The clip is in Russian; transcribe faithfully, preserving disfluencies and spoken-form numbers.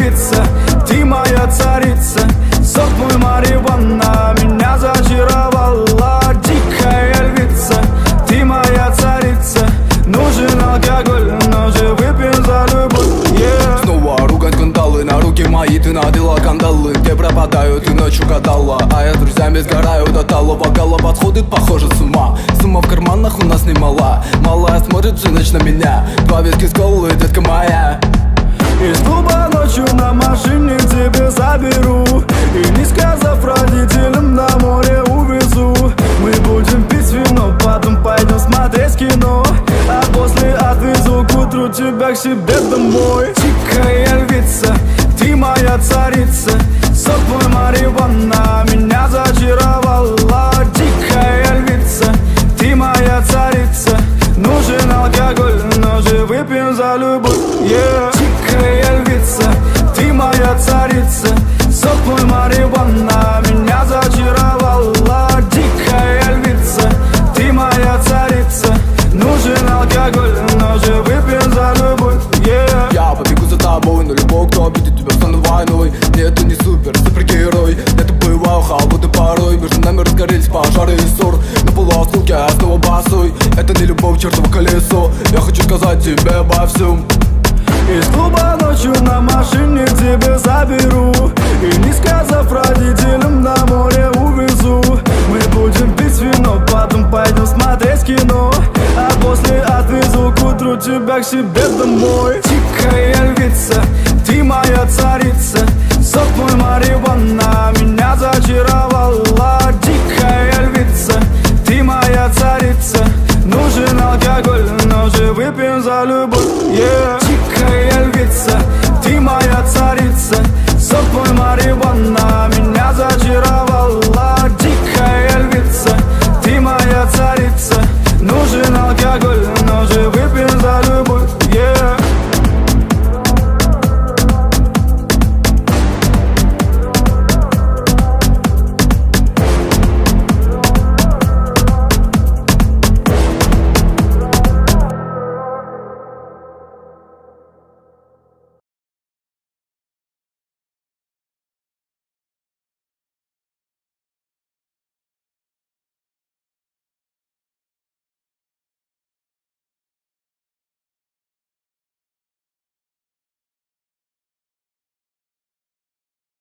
львица, ты моя царица. Сок мой марихуана меня зачаровала. Дикая львица, ты моя царица. Нужен алкоголь, но же выпьем за любовь, yeah. Снова ругать скандалы, на руки мои ты надела кандалы. Где пропадаю, ты ночью гадала, а я с друзьями сгораю до талого. Голова сходит, похоже, с ума. Сумма в карманах у нас немала. Малая смотрит всю ночь на меня. Два виски с колой, детка моя. Из клуба ночью на машине к тебе заберу. И не сказав родителям, на море увезу. Мы будем пить вино, потом пойдем смотреть кино. А после отвезу к утру тебя к себе домой. Дикая львица, ты моя царица. Сок мой марихуана меня зачаровала. Дикая львица, ты моя царица. Нужен алкоголь, но же выпьем за любовь, yeah. Дикая львица, ты моя царица. Сок мой марихуана меня зачаровала. Дикая львица, ты моя царица. Нужен алкоголь, но же выпьем за любовь, yeah. Я побегу за тобой, но любой, кто обидит тебя, стану войной. Нет, ты не супер, супергерой. Это бываю холодный порой. Между нами разгорелись пожары и ссор. На полуосколке я снова босой. Это не любовь, чертово колесо. Я хочу сказать тебе обо всем. Из клуба ночью на машине к тебе заберу. И не сказав родителям, на море увезу. Мы будем пить вино, потом пойдем смотреть кино. А после отвезу к утру тебя к себе домой. Дикая львица,